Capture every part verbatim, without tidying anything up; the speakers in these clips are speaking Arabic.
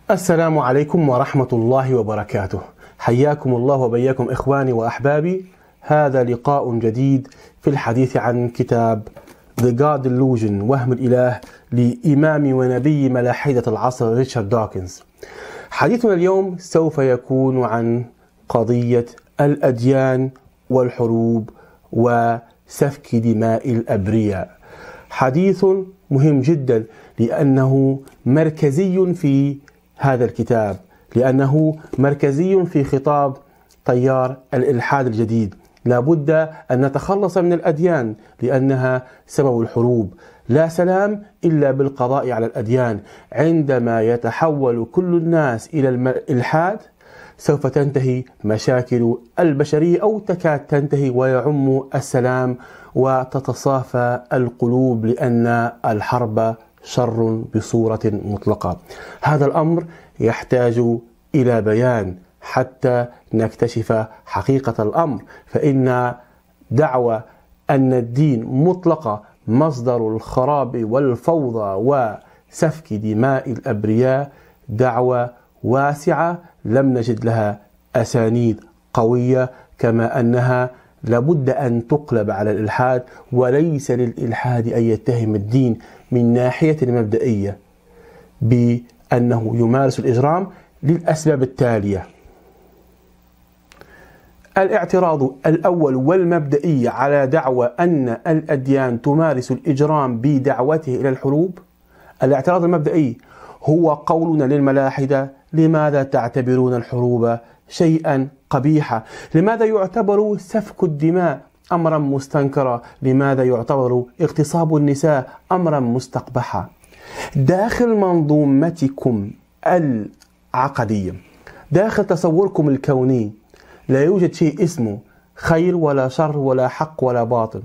السلام عليكم ورحمة الله وبركاته. حياكم الله وبياكم إخواني وأحبابي. هذا لقاء جديد في الحديث عن كتاب The God Delusion وهم الإله لإمام ونبي ملاحدة العصر ريتشارد دوكنز. حديثنا اليوم سوف يكون عن قضية الأديان والحروب وسفك دماء الأبرياء. حديث مهم جدا لأنه مركزي في هذا الكتاب، لأنه مركزي في خطاب تيار الإلحاد الجديد. لا بد أن نتخلص من الأديان لأنها سبب الحروب. لا سلام إلا بالقضاء على الأديان. عندما يتحول كل الناس إلى الإلحاد سوف تنتهي مشاكل البشرية أو تكاد تنتهي، ويعم السلام وتتصافى القلوب، لأن الحرب شر بصورة مطلقة. هذا الأمر يحتاج إلى بيان حتى نكتشف حقيقة الأمر، فإن دعوى أن الدين مطلقة مصدر الخراب والفوضى وسفك دماء الأبرياء دعوى واسعة لم نجد لها أسانيد قوية، كما أنها لابد أن تقلب على الإلحاد. وليس للإلحاد أن يتهم الدين من ناحية مبدئية بأنه يمارس الإجرام للأسباب التالية: الاعتراض الأول والمبدئي على دعوى أن الأديان تمارس الإجرام بدعوته إلى الحروب. الاعتراض المبدئي هو قولنا للملاحدة: لماذا تعتبرون الحروب شيئا قبيحا؟ لماذا يعتبر سفك الدماء أمرا مستنكرا؟ لماذا يعتبر اغتصاب النساء أمرا مستقبحا؟ داخل منظومتكم العقدية، داخل تصوركم الكوني، لا يوجد شيء اسمه خير ولا شر ولا حق ولا باطل.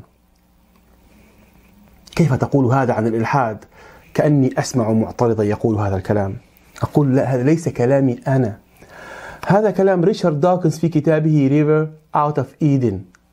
كيف تقول هذا عن الإلحاد؟ كأني أسمع معترضا يقول هذا الكلام. أقول لا، هذا ليس كلامي أنا، هذا كلام ريتشارد دوكنز في كتابه River Out of Eden.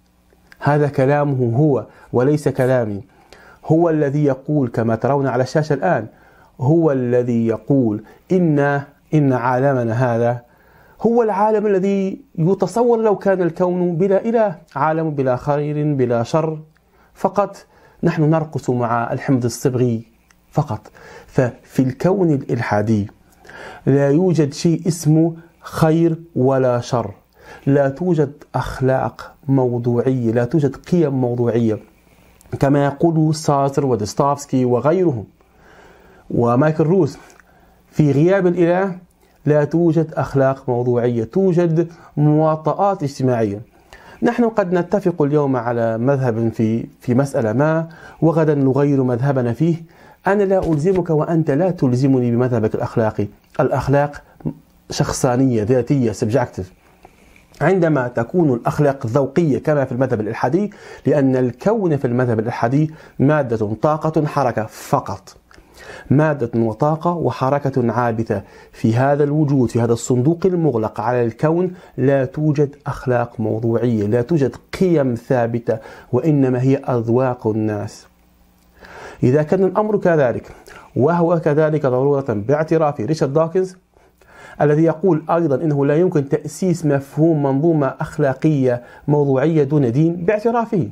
هذا كلامه هو وليس كلامي. هو الذي يقول كما ترون على الشاشة الآن، هو الذي يقول إن إن عالمنا هذا هو العالم الذي يتصور لو كان الكون بلا إله، عالم بلا خير بلا شر، فقط نحن نرقص مع الحمض الصبغي فقط. ففي الكون الإلحادي لا يوجد شيء اسمه خير ولا شر، لا توجد أخلاق موضوعية، لا توجد قيم موضوعية، كما يقول سارتر ودوستويفسكي وغيرهم ومايكل روس. في غياب الإله لا توجد أخلاق موضوعية، توجد مواطئات اجتماعية. نحن قد نتفق اليوم على مذهب في في مسألة ما، وغدا نغير مذهبنا فيه. أنا لا ألزمك وأنت لا تلزمني بمذهبك الأخلاقي. الأخلاق شخصانية ذاتية subjective. عندما تكون الأخلاق ذوقية كما في المذهب الإلحادي، لأن الكون في المذهب الإلحادي مادة طاقة حركة فقط، مادة وطاقة وحركة عابثة. في هذا الوجود، في هذا الصندوق المغلق على الكون، لا توجد أخلاق موضوعية، لا توجد قيم ثابتة، وإنما هي أذواق الناس. إذا كان الأمر كذلك، وهو كذلك ضرورة باعتراف ريتشارد دوكنز الذي يقول أيضا إنه لا يمكن تأسيس مفهوم منظومة أخلاقية موضوعية دون دين، باعترافه،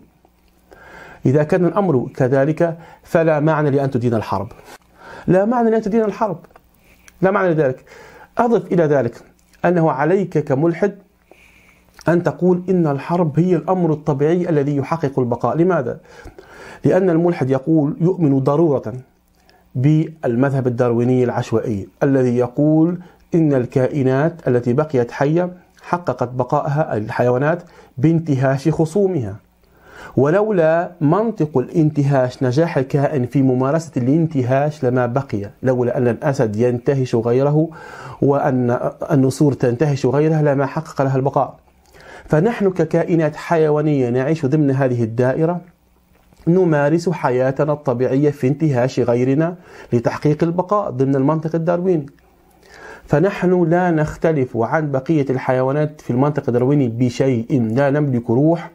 إذا كان الأمر كذلك فلا معنى لأن تدين الحرب. لا معنى لأن تدين الحرب، لا معنى لذلك. أضف إلى ذلك أنه عليك كملحد أن تقول إن الحرب هي الأمر الطبيعي الذي يحقق البقاء. لماذا؟ لأن الملحد يقول يؤمن ضرورة بالمذهب الدارويني العشوائي الذي يقول إن الكائنات التي بقيت حية حققت بقائها، الحيوانات، بانتهاش خصومها. ولولا منطق الانتهاش، نجاح الكائن في ممارسة الانتهاش، لما بقي. لولا أن الأسد ينتهش غيره وأن النسور تنتهش غيرها لما حقق لها البقاء. فنحن ككائنات حيوانية نعيش ضمن هذه الدائرة، نمارس حياتنا الطبيعية في انتهاش غيرنا لتحقيق البقاء ضمن المنطق الدارويني. فنحن لا نختلف عن بقية الحيوانات في المنطق الدارويني بشيء. لا نملك روح،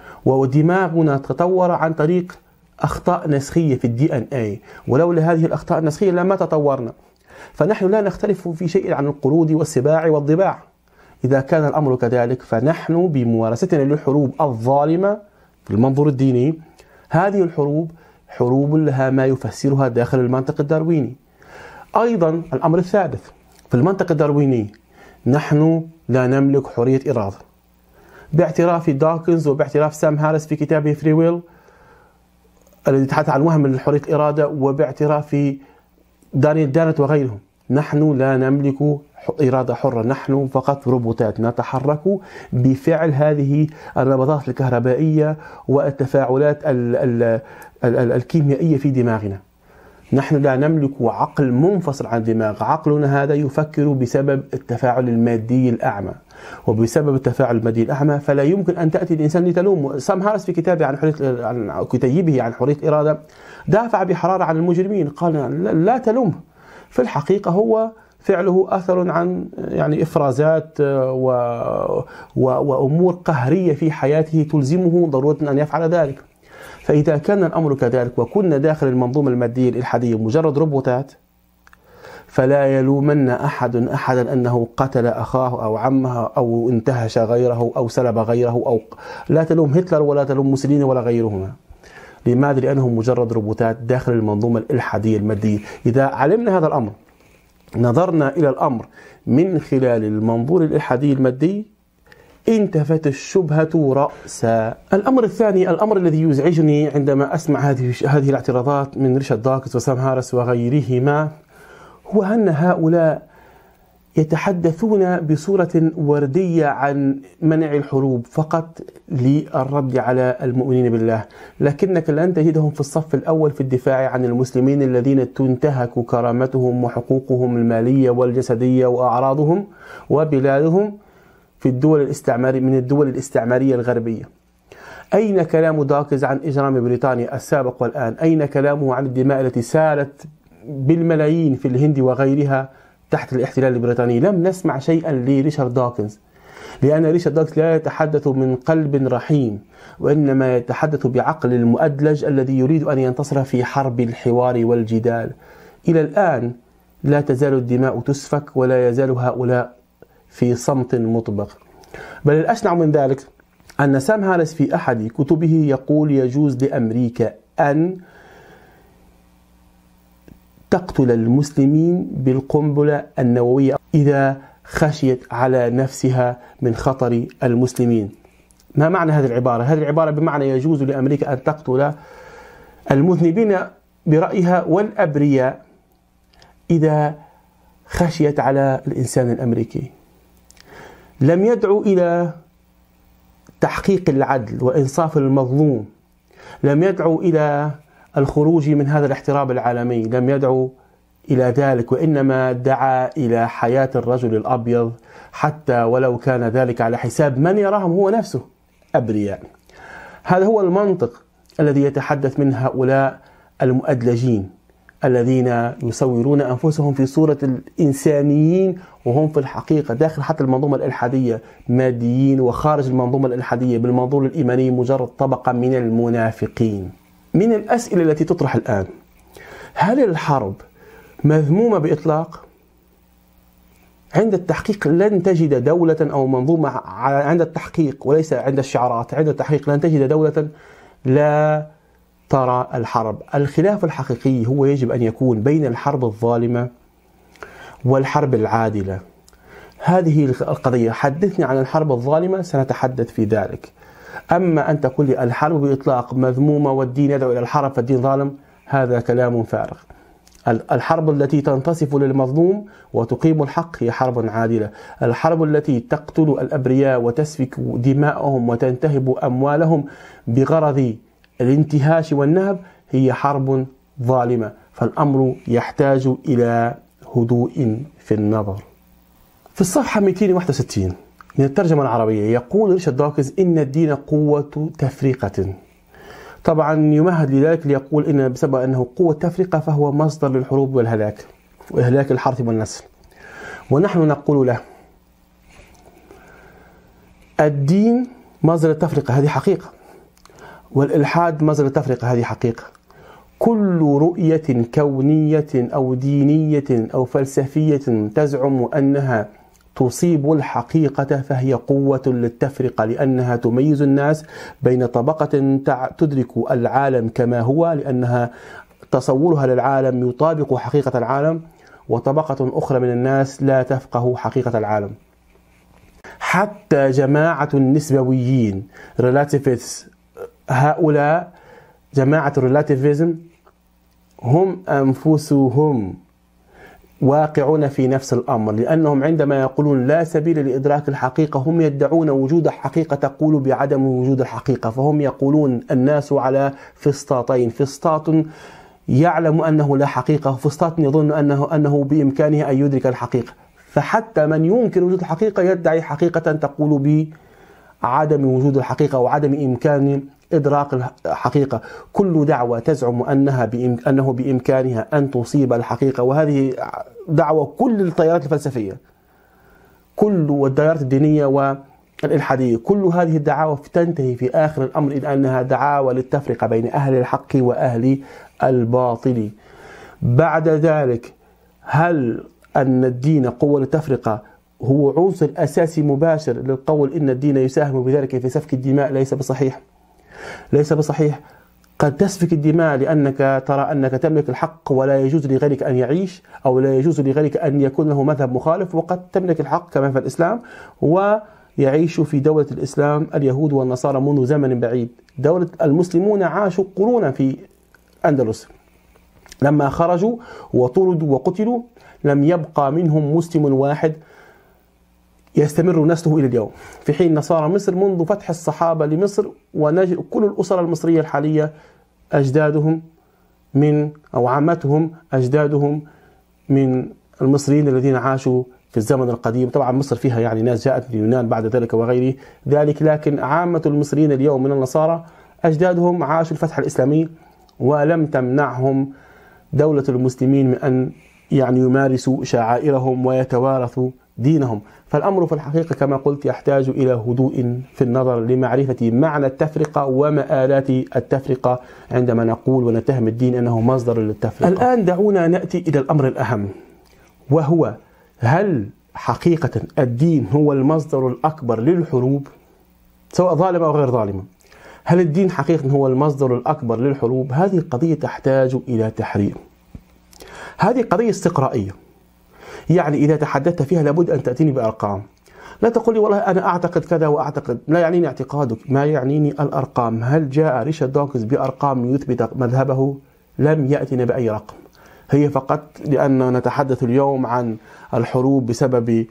ودماغنا تطور عن طريق أخطاء نسخية في الدي ان اي، ولولا هذه الأخطاء النسخية لما تطورنا. فنحن لا نختلف في شيء عن القرود والسباع والضباع. إذا كان الأمر كذلك فنحن بممارستنا للحروب الظالمة في المنظور الديني، هذه الحروب حروب لها ما يفسرها داخل المنطق الدارويني. أيضا الأمر الثالث في المنطق الدارويني، نحن لا نملك حرية إرادة، باعتراف داكنز وباعتراف سام هاريس في كتابه فري ويل الذي يتحدث عن وهم من حرية الإرادة، وباعتراف دانيال دانت وغيرهم، نحن لا نملك إرادة حرة، نحن فقط روبوتات نتحرك بفعل هذه الربطات الكهربائية والتفاعلات الكيميائية في دماغنا. نحن لا نملك عقل منفصل عن الدماغ، عقلنا هذا يفكر بسبب التفاعل المادي الأعمى، وبسبب التفاعل المادي الأعمى فلا يمكن أن تأتي الإنسان لتلوم. سام هاريس في كتابه عن حرية عن كتيبه عن حرية الإرادة دافع بحرارة عن المجرمين، قال لا تلومه، في الحقيقة هو فعله أثر عن يعني إفرازات و... و... وأمور قهرية في حياته تلزمه ضرورة أن يفعل ذلك. فإذا كان الأمر كذلك وكنا داخل المنظومة المادية الإلحادية مجرد روبوتات، فلا يلومن أحد أحدا أنه قتل أخاه أو عمه أو انتهش غيره أو سلب غيره، أو لا تلوم هتلر ولا تلوم موسوليني ولا غيرهما. لماذا؟ لأنهم مجرد روبوتات داخل المنظومة الإلحادية المادية. إذا علمنا هذا الأمر، نظرنا إلى الأمر من خلال المنظور الإلحادي المادي، انتفت الشبهة رأسا. الأمر الثاني، الأمر الذي يزعجني عندما أسمع هذه هذه الاعتراضات من ريشارد داكنز وسام هاريس وغيرهما، هو أن هؤلاء يتحدثون بصورة وردية عن منع الحروب فقط للرد على المؤمنين بالله، لكنك لن تجدهم في الصف الأول في الدفاع عن المسلمين الذين تنتهك كرامتهم وحقوقهم المالية والجسدية وأعراضهم وبلادهم في الدول الاستعمارية من الدول الاستعمارية الغربية. أين كلام داكنز عن إجرام بريطانيا السابق والآن؟ أين كلامه عن الدماء التي سالت بالملايين في الهند وغيرها تحت الاحتلال البريطاني؟ لم نسمع شيئا لريشارد داكنز، لأن ريشارد داكنز لا يتحدث من قلب رحيم، وإنما يتحدث بعقل المؤدلج الذي يريد أن ينتصر في حرب الحوار والجدال. إلى الآن لا تزال الدماء تسفك ولا يزال هؤلاء في صمت مطبق. بل الأشنع من ذلك أن سام هاريس في أحد كتبه يقول يجوز لأمريكا أن تقتل المسلمين بالقنبلة النووية إذا خشيت على نفسها من خطر المسلمين. ما معنى هذه العبارة؟ هذه العبارة بمعنى يجوز لأمريكا أن تقتل المذنبين برأيها والأبرياء إذا خشيت على الإنسان الأمريكي. لم يدعو إلى تحقيق العدل وإنصاف المظلوم، لم يدعو إلى الخروج من هذا الاحتراب العالمي، لم يدعو إلى ذلك، وإنما دعا إلى حياة الرجل الأبيض حتى ولو كان ذلك على حساب من يراهم هو نفسه أبرياء. هذا هو المنطق الذي يتحدث من هؤلاء المؤدلجين الذين يصورون أنفسهم في صورة الإنسانيين، وهم في الحقيقة داخل حتى المنظومة الإلحادية ماديين، وخارج المنظومة الإلحادية بالمنظور الإيماني مجرد طبقة من المنافقين. من الأسئلة التي تطرح الآن، هل الحرب مذمومة بإطلاق؟ عند التحقيق لن تجد دولة أو منظومة، عند التحقيق وليس عند الشعارات، عند التحقيق لن تجد دولة لا ترى الحرب. الخلاف الحقيقي هو يجب أن يكون بين الحرب الظالمة والحرب العادلة. هذه القضية. حدثني عن الحرب الظالمة سنتحدث في ذلك. أما أن تقول لي الحرب بإطلاق مذمومة والدين يدعو إلى الحرب فالدين ظالم، هذا كلام فارغ. الحرب التي تنتصف للمظلوم وتقيم الحق هي حرب عادلة. الحرب التي تقتل الأبرياء وتسفك دماءهم وتنتهب أموالهم بغرض الانتهاش والنهب هي حرب ظالمة. فالأمر يحتاج إلى هدوء في النظر. في الصفحة مئتين وواحد وستين من الترجمة العربية يقول ريشارد داكنز إن الدين قوة تفرقة. طبعا يمهد لذلك ليقول إن بسبب أنه قوة تفرقة فهو مصدر للحروب والهلاك وإهلاك الحرث والنسل. ونحن نقول له الدين مصدر التفرقة، هذه حقيقة، والإلحاد مصدر التفرقة، هذه حقيقة، كل رؤية كونية أو دينية أو فلسفية تزعم أنها تصيب الحقيقة فهي قوة للتفرقة، لأنها تميز الناس بين طبقة تدرك العالم كما هو لأنها تصورها للعالم يطابق حقيقة العالم، وطبقة أخرى من الناس لا تفقه حقيقة العالم. حتى جماعة النسبويين relativists، هؤلاء جماعة الريلاتيفيزم هم أنفسهم واقعون في نفس الأمر، لأنهم عندما يقولون لا سبيل لإدراك الحقيقة هم يدعون وجود حقيقة تقول بعدم وجود الحقيقة. فهم يقولون الناس على فسطاطين، فسطاط يعلم أنه لا حقيقة، وفسطاط يظن أنه, أنه بإمكانه أن يدرك الحقيقة. فحتى من ينكر وجود الحقيقة يدعي حقيقة تقول بعدم وجود الحقيقة وعدم إمكان إدراك الحقيقة. كل دعوة تزعم أنها أنه بإمكانها أن تصيب الحقيقة، وهذه دعوة كل التيارات الفلسفية كل والتيارات الدينية والإلحادية، كل هذه الدعاوى تنتهي في آخر الأمر إلى أنها دعاوى للتفرقة بين أهل الحق وأهل الباطل. بعد ذلك، هل أن الدين قوة للتفرقة هو عنصر أساسي مباشر للقول إن الدين يساهم بذلك في سفك الدماء؟ ليس بصحيح، ليس بصحيح. قد تسفك الدماء لأنك ترى أنك تملك الحق ولا يجوز لغيرك أن يعيش، أو لا يجوز لغيرك أن يكون له مذهب مخالف، وقد تملك الحق كما في الإسلام ويعيش في دولة الإسلام اليهود والنصارى منذ زمن بعيد. دولة المسلمون عاشوا قرونا في أندلس، لما خرجوا وطردوا وقتلوا لم يبقى منهم مسلم واحد يستمر نسله إلى اليوم، في حين نصارى مصر منذ فتح الصحابة لمصر ونجد كل الأسر المصرية الحالية أجدادهم من أو عامتهم أجدادهم من المصريين الذين عاشوا في الزمن القديم. طبعا مصر فيها يعني ناس جاءت من اليونان بعد ذلك وغيره ذلك، لكن عامة المصريين اليوم من النصارى أجدادهم عاشوا الفتح الإسلامي، ولم تمنعهم دولة المسلمين من أن يعني يمارسوا شعائرهم ويتوارثوا دينهم. فالأمر في الحقيقة كما قلت يحتاج إلى هدوء في النظر لمعرفة معنى التفرقة ومآلات التفرقة عندما نقول ونتهم الدين أنه مصدر للتفرقة. الآن دعونا نأتي إلى الأمر الأهم، وهو هل حقيقة الدين هو المصدر الأكبر للحروب سواء ظالمة أو غير ظالمة؟ هل الدين حقيقة هو المصدر الأكبر للحروب؟ هذه القضية تحتاج إلى تحرير. هذه قضية استقرائية، يعني إذا تحدثت فيها لابد أن تأتيني بأرقام. لا تقول لي والله أنا أعتقد كذا وأعتقد، لا يعنيني اعتقادك، ما يعنيني الأرقام. هل جاء ريشارد داوكنز بأرقام يثبت مذهبه؟ لم يأتنا بأي رقم. هي فقط لأن نتحدث اليوم عن الحروب بسبب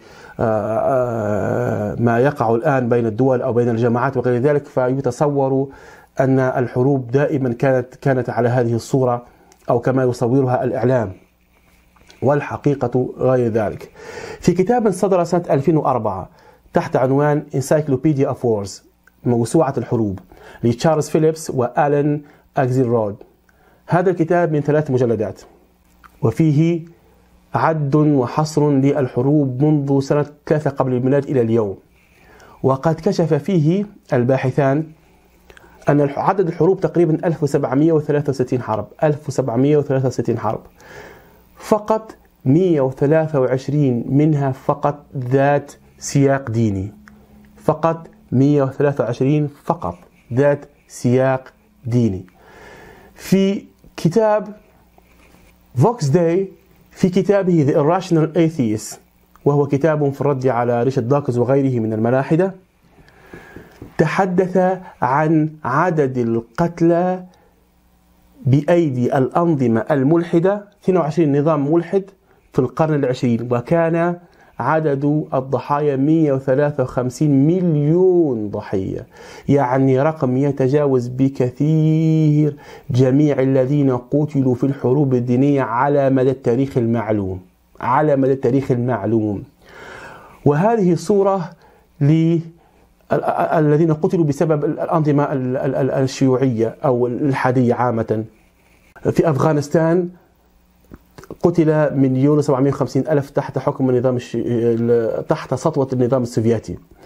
ما يقع الآن بين الدول أو بين الجماعات وغير ذلك، فيتصور أن الحروب دائما كانت كانت على هذه الصورة أو كما يصورها الإعلام، والحقيقة غير ذلك. في كتاب صدر سنة ألفين وأربعة تحت عنوان Encyclopedia of Wars، موسوعة الحروب، لتشارلز فيليبس وآلان أكزيلرود. هذا الكتاب من ثلاث مجلدات، وفيه عد وحصر للحروب منذ سنة ثلاثة قبل الميلاد إلى اليوم. وقد كشف فيه الباحثان أن عدد الحروب تقريبا ألف وسبعمئة وثلاثة وستين حرب، ألف وسبعمئة وثلاثة وستين حرب، فقط مئة وثلاثة وعشرين منها فقط ذات سياق ديني، فقط مئة وثلاثة وعشرين فقط ذات سياق ديني. في كتاب فوكس داي، في كتابه The Irrational Atheist، وهو كتاب في الرد على ريشارد داوكنز وغيره من الملاحدة، تحدث عن عدد القتلى بأيدي الأنظمة الملحدة، اثنين وعشرين نظام ملحد في القرن العشرين، وكان عدد الضحايا مئة وثلاثة وخمسين مليون ضحية، يعني رقم يتجاوز بكثير جميع الذين قتلوا في الحروب الدينية على مدى التاريخ المعلوم، على مدى التاريخ المعلوم. وهذه صورة ل الذين قتلوا بسبب الأنظمة الشيوعية أو الإلحادية عامة. في أفغانستان قتل مليون وسبعمئة وخمسين ألف تحت حكم النظام الش... تحت سطوة النظام السوفيتي.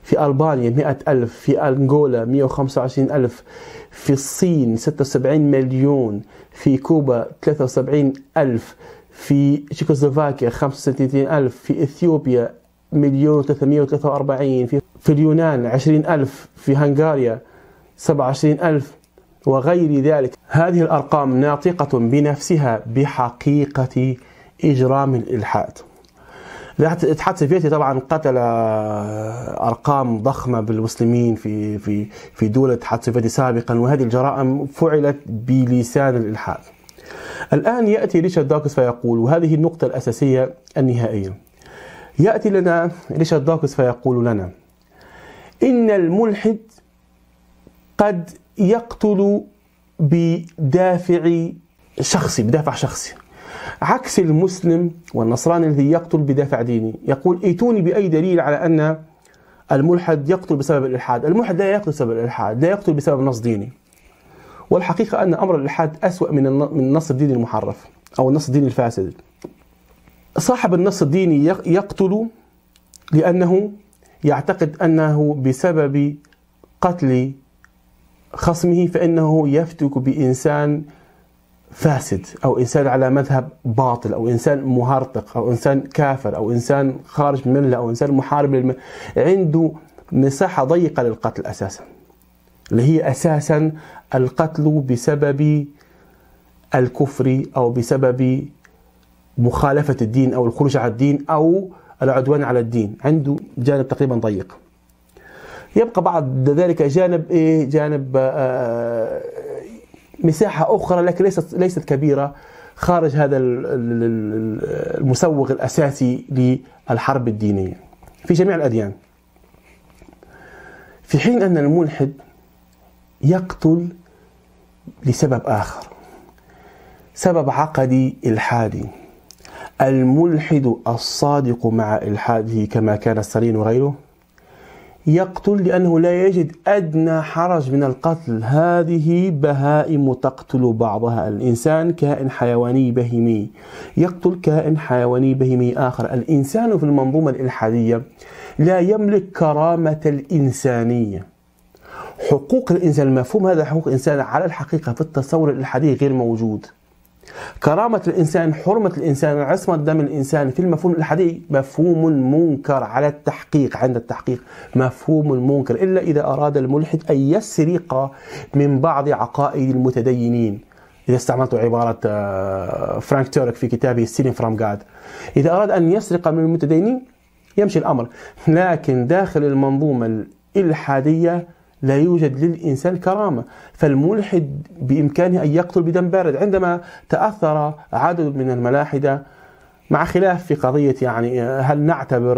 في ألبانيا مئة ألف، في أنغولا مئة وخمسة وعشرين ألف، في الصين ستة وسبعين مليون، في كوبا ثلاثة وسبعين ألف، في تشيكوسلوفاكيا خمسة وستين ألف، في إثيوبيا مليون وثلاثمئة وثلاثة وأربعين، في, في اليونان عشرين ألف، في هنغاريا سبعة وعشرين ألف وغير ذلك. هذه الأرقام ناطقة بنفسها بحقيقة إجرام الإلحاد. الاتحاد السوفيتي طبعا قتل ارقام ضخمه بالمسلمين في في في دول الاتحاد السوفيتي سابقا، وهذه الجرائم فعلت بلسان الالحاد. الان ياتي ريتشارد داوكنز فيقول، وهذه النقطه الاساسيه النهائيه، ياتي لنا ريتشارد داوكنز فيقول لنا ان الملحد قد يقتل بدافع شخصي، بدافع شخصي، عكس المسلم والنصراني الذي يقتل بدافع ديني. يقول ائتوني بأي دليل على أن الملحد يقتل بسبب الإلحاد. الملحد لا يقتل بسبب الإلحاد، لا يقتل بسبب نص ديني. والحقيقة أن أمر الإلحاد أسوأ من من النص الديني المحرف أو النص الديني الفاسد. صاحب النص الديني يقتل لأنه يعتقد أنه بسبب قتل خصمه فإنه يفتك بإنسان فاسد أو إنسان على مذهب باطل أو إنسان مهرطق أو إنسان كافر أو إنسان خارج من الملة أو إنسان محارب للملة. عنده مساحة ضيقة للقتل أساسا، اللي هي أساسا القتل بسبب الكفر أو بسبب مخالفة الدين أو الخروج على الدين أو العدوان على الدين. عنده جانب تقريبا ضيق. يبقى بعد ذلك جانب إيه؟ جانب آه مساحة أخرى لكن ليست ليست كبيرة خارج هذا المسوغ الأساسي للحرب الدينية في جميع الأديان. في حين أن الملحد يقتل لسبب آخر، سبب عقدي إلحادي. الملحد الصادق مع إلحاده كما كان السرين وغيره يقتل لأنه لا يجد أدنى حرج من القتل. هذه بهائم تقتل بعضها. الإنسان كائن حيواني بهيمي يقتل كائن حيواني بهيمي آخر. الإنسان في المنظومة الإلحادية لا يملك كرامة الإنسانية. حقوق الإنسان، المفهوم هذا حقوق الإنسان على الحقيقة في التصور الإلحادي غير موجود. كرامة الإنسان، حرمة الإنسان، عصمة دم الإنسان في المفهوم الإلحادي مفهوم منكر على التحقيق. عند التحقيق مفهوم منكر إلا إذا أراد الملحد أن يسرق من بعض عقائد المتدينين. إذا استعملت عبارة فرانك تورك في كتابه Stealing from God، إذا أراد أن يسرق من المتدينين يمشي الأمر. لكن داخل المنظومة الإلحادية لا يوجد للإنسان كرامة. فالملحد بإمكانه أن يقتل بدم بارد. عندما تأثر عدد من الملاحدة، مع خلاف في قضية يعني هل نعتبر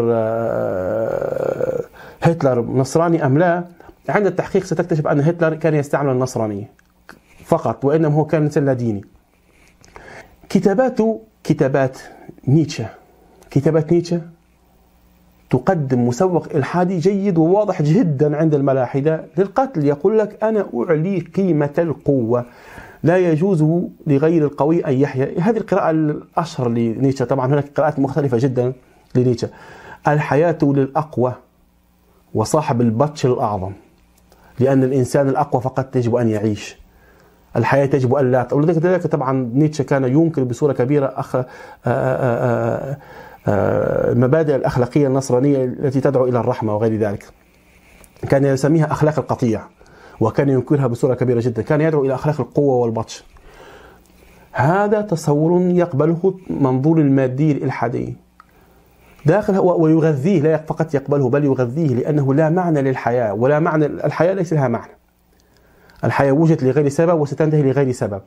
هتلر نصراني أم لا، عند التحقيق ستكتشف أن هتلر كان يستعمل النصرانية فقط، وإنما هو كان إنسان لا ديني. كتاباته كتابات نيتشه، كتابات نيتشه تقدم مسوق إلحادي جيد وواضح جدا عند الملاحدة للقتل. يقول لك أنا أعلي قيمة القوة، لا يجوز لغير القوي أن يحيا. هذه القراءة الأشهر لنيتشه. طبعا هناك قراءات مختلفة جدا لنيتشه. الحياة للأقوى وصاحب البطش الأعظم، لأن الإنسان الأقوى فقط يجب أن يعيش. الحياة يجب أن لا. ولذلك طبعا نيتشه كان ينكر بصورة كبيرة أخ... آآ آآ المبادئ الأخلاقية النصرانية التي تدعو إلى الرحمة وغير ذلك. كان يسميها أخلاق القطيع وكان ينكرها بصورة كبيرة جدا. كان يدعو إلى أخلاق القوة والبطش. هذا تصور يقبله منظور المادي الإلحادي داخل ويغذيه، لا فقط يقبله بل يغذيه، لأنه لا معنى للحياة ولا معنى. الحياة ليس لها معنى. الحياة وجدت لغير سبب وستنتهي لغير سبب.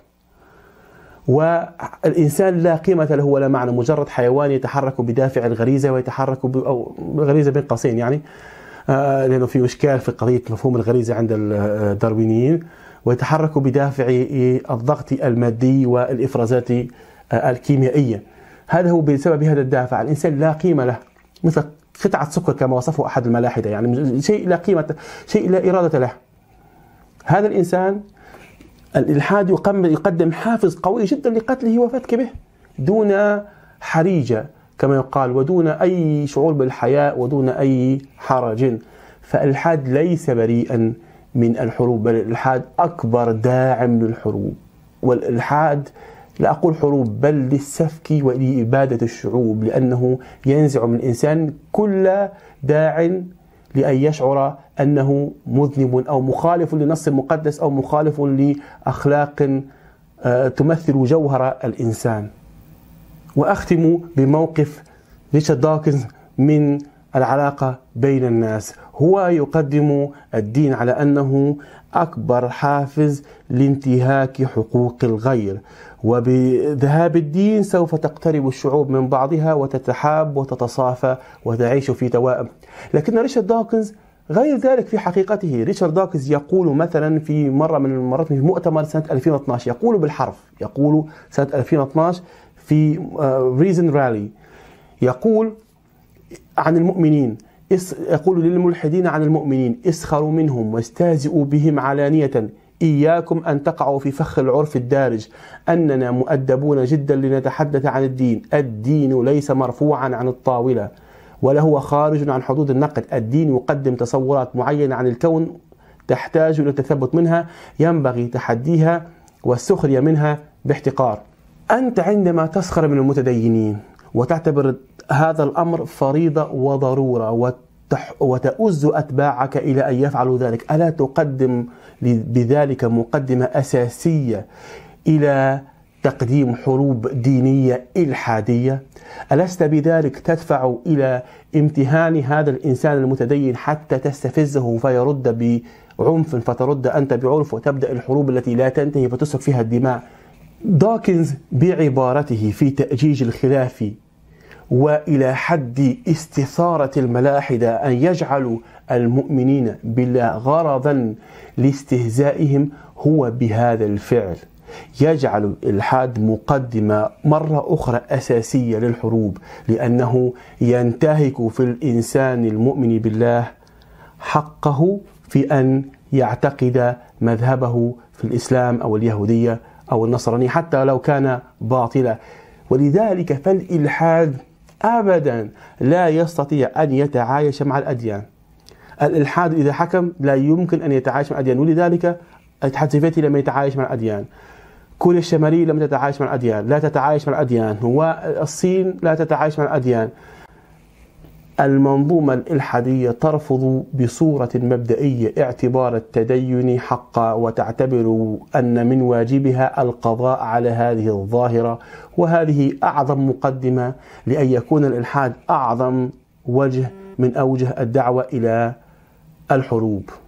والإنسان لا قيمة له ولا معنى، مجرد حيوان يتحرك بدافع الغريزة ويتحرك ب... أو غريزة بين قوسين يعني آه لأنه في إشكال في قضية مفهوم الغريزة عند الداروينيين، ويتحرك بدافع الضغط المادي والإفرازات آه الكيميائية. هذا هو بسبب هذا الدافع. الإنسان لا قيمة له، مثل قطعة سكر كما وصفه أحد الملاحدة، يعني شيء لا قيمة، شيء لا إرادة له. هذا الإنسان الإلحاد يقدم حافز قوي جدا لقتله وفتك به دون حريجة كما يقال، ودون أي شعور بالحياء ودون أي حرج. فالإلحاد ليس بريئا من الحروب، بل الإلحاد أكبر داعم للحروب. والإلحاد لا أقول حروب بل للسفك ولإبادة الشعوب، لأنه ينزع من الإنسان كل داع لأن يشعر أنه مذنب أو مخالف لنص المقدس أو مخالف لأخلاق تمثل جوهر الإنسان. وأختم بموقف ريتشارد داوكنز من العلاقة بين الناس. هو يقدم الدين على أنه أكبر حافز لانتهاك حقوق الغير، وبذهاب الدين سوف تقترب الشعوب من بعضها وتتحاب وتتصافى وتعيش في توائم. لكن ريتشارد داوكنز غير ذلك في حقيقته. ريتشارد داوكنز يقول مثلا في مرة من المرات في مؤتمر سنة ألفين واثناشر، يقول بالحرف، يقول سنة ألفين واثناشر في ريزن رالي، يقول عن المؤمنين، يقول للملحدين عن المؤمنين: اسخروا منهم واستهزئوا بهم علانية، إياكم أن تقعوا في فخ العرف الدارج، أننا مؤدبون جدا لنتحدث عن الدين. الدين ليس مرفوعا عن الطاولة ولا هو خارج عن حدود النقد. الدين يقدم تصورات معينة عن الكون تحتاج إلى التثبت منها، ينبغي تحديها والسخرية منها باحتقار. أنت عندما تسخر من المتدينين وتعتبر هذا الأمر فريضة وضرورة وتؤز أتباعك إلى أن يفعلوا ذلك، ألا تقدم بذلك مقدمة أساسية إلى تقديم حروب دينية إلحادية؟ ألست بذلك تدفع إلى امتهان هذا الإنسان المتدين حتى تستفزه فيرد بعنف فترد أنت بعنف وتبدأ الحروب التي لا تنتهي فتسفك فيها الدماء؟ داوكنز بعبارته في تأجيج الخلاف وإلى حد استثارة الملاحدة أن يجعلوا المؤمنين بالله غرضا لاستهزائهم، هو بهذا الفعل يجعل الإلحاد مقدمة مرة أخرى أساسية للحروب، لأنه ينتهك في الإنسان المؤمن بالله حقه في أن يعتقد مذهبه في الإسلام أو اليهودية أو النصرانية حتى لو كان باطلا. ولذلك فالإلحاد أبدا لا يستطيع أن يتعايش مع الأديان. الإلحاد إذا حكم لا يمكن أن يتعايش مع الأديان، ولذلك الاتحاد السوفيتي لم يتعايش مع الأديان، كوريا الشمالية لم تتعايش مع الأديان، لا تتعايش مع الأديان، والصين لا تتعايش مع الأديان. المنظومة الإلحادية ترفض بصورة مبدئية اعتبار التدين حقا، وتعتبر أن من واجبها القضاء على هذه الظاهرة، وهذه أعظم مقدمة لأن يكون الإلحاد أعظم وجه من أوجه الدعوة إلى الحروب.